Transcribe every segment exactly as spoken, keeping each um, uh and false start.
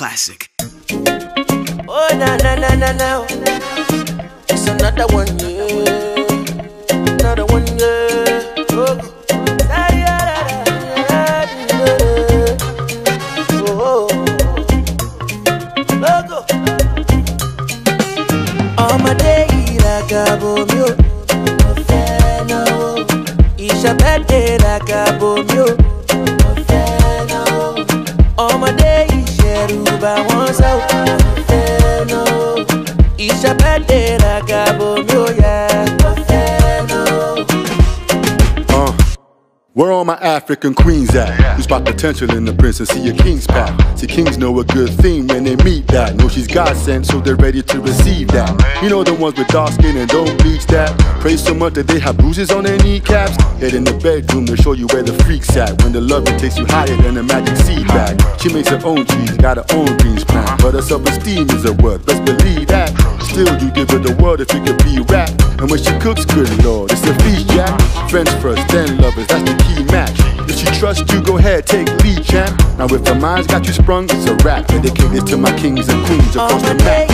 classic. Oh na na na na na, it's another one, yeah. Another one, yeah. Oh, oh, logo. All my day, Ragabomi-ft-Moelogo. It's a bad day, Ragabomi-ft-Moelogo. All my day, Sheruba wants out. It's a bad day, Ragabomi-ft-Moelogo, yeah. Uh, where all my African queens at? You spot potential in the princess, see a king's path. See, kings know a good thing when they meet that. Know she's God sent, so they're ready to receive that. You know the ones with dark skin and don't bleach that. Pray so much that they have bruises on their kneecaps. Head in the bedroom to show you where the freak's at. When the loving takes you higher than a magic seed bag. She makes her own cheese, got her own dreams planned. But her self-esteem is her worth, best believe that. Still, you give her the world if you could be rap. And when she cooks, good lord, it's a feast, Jack. Friends first, then lovers, that's the key match. If she trusts you, go ahead, take lead, champ. Now if her mind's got you sprung, it's a rap. Dedicated to my kings and queens across the map.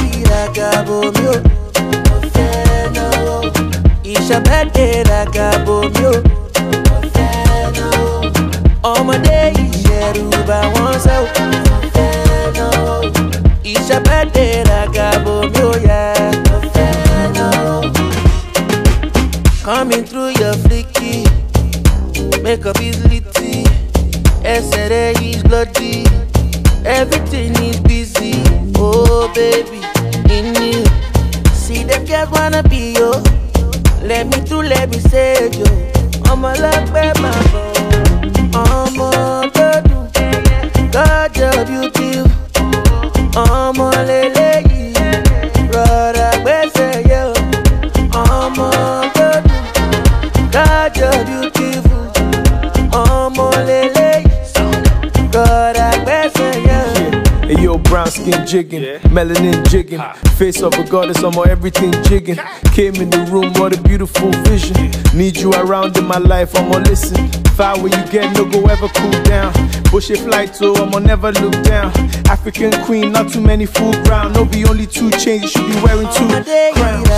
It's a bad day, Ragabomi-ft-Moelogo. All my days, Sheruba wants out. It's a bad day, Ragabomi-ft-Moelogo, yeah. Coming through your flicky, makeup is litty, S R A is bloody, everything is busy. Oh baby, in you, see them girls wanna be yo. Let me through, let me say yo. I'm a love baby, I'm a good, God you're beautiful. I'm a lele, brother, where's yo? I'm a good, God you're beautiful. I'm a lele, brother, where's yo? Hey yo, brown skin jigging, yeah. Melanin jigging, ha. Face of a goddess, I'm on everything jigging. Came in the room, what a beautiful vision. Need you around in my life, I'm on listen. Fire where you get, no go ever cool down. Bush a flight, so I'm on never look down. African queen, not too many food ground. No be only two chains, you should be wearing two crowns.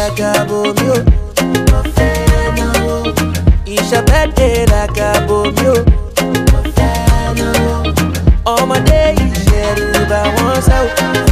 It's a bad day, Ragabomi-ft-Moelogo. All my days, Sheruba wants out.